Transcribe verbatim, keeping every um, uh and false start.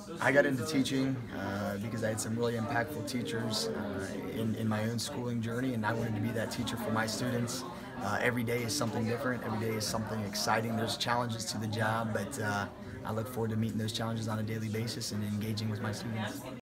I got into teaching uh, because I had some really impactful teachers uh, in, in my own schooling journey, and I wanted to be that teacher for my students. Uh, every day is something different. Every day is something exciting. There's challenges to the job, but uh, I look forward to meeting those challenges on a daily basis and engaging with my students.